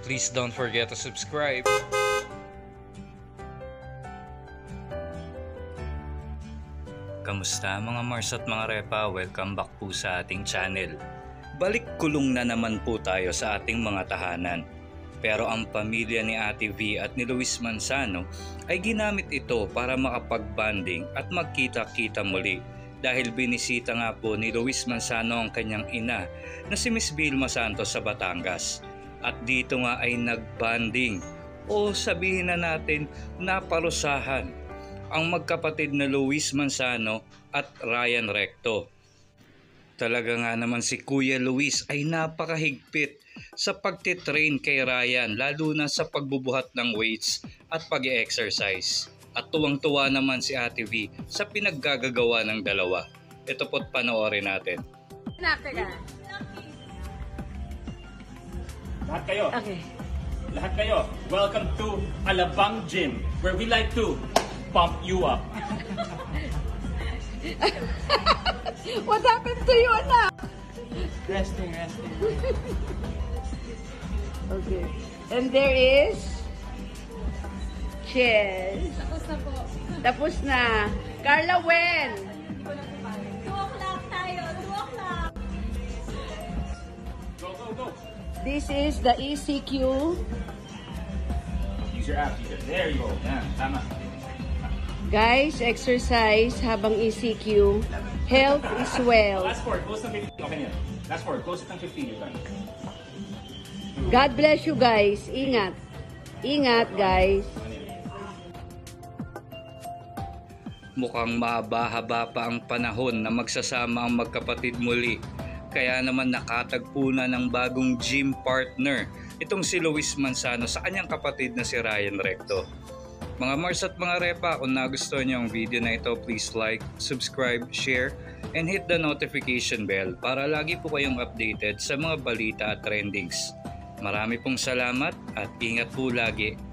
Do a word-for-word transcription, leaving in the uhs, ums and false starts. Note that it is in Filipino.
Please don't forget to subscribe. Kamusta mga Mars at mga Repa? Welcome back po sa ating channel. Balik kulong na naman po tayo sa ating mga tahanan. Pero ang pamilya ni Ate V at ni Luis Manzano ay ginamit ito para makapag-bonding at magkita-kita muli. Dahil binisita nga po ni Luis Manzano ang kanyang ina na si Miss Vilma Santos sa Batangas. At dito nga ay nag-bonding o sabihin na natin naparusahan ang magkapatid na Luis Manzano at Ryan Recto. Talaga nga naman si Kuya Luis ay napakahigpit sa pagtitrain kay Ryan, lalo na sa pagbubuhat ng weights at pag-exercise. At tuwang-tuwa naman si Ate V sa pinaggagawa ng dalawa. Ito po't panoorin natin. Lahat kayo. Okay. Lahat kayo. Welcome to Alabang Gym, where we like to pump you up. What happened to you, anak? Resting, resting. Okay. And there is Chess. Tapos na po. Tapos na. Carla, when? two o'clock tayo. two o'clock. Go, go, go. This is the E C Q. Use your app. Use it. There you go. Yan, tama. Guys, exercise habang E C Q. Health is wealth. Last four. Close to fifteen. Okay yan. Last four. Close to fifteen. You're done. God bless you guys. Ingat. Ingat, guys. Mukhang mahaba-haba pa ang panahon na magsasama ang magkapatid muli. Kaya naman nakatagpo na ng bagong gym partner itong si Luis Manzano sa kanyang kapatid na si Ryan Recto. Mga Mars at mga Repa, kung nagustuhan niyo ang video na ito, please like, subscribe, share, and hit the notification bell para lagi po kayong updated sa mga balita at trendings. Marami pong salamat at ingat po lagi.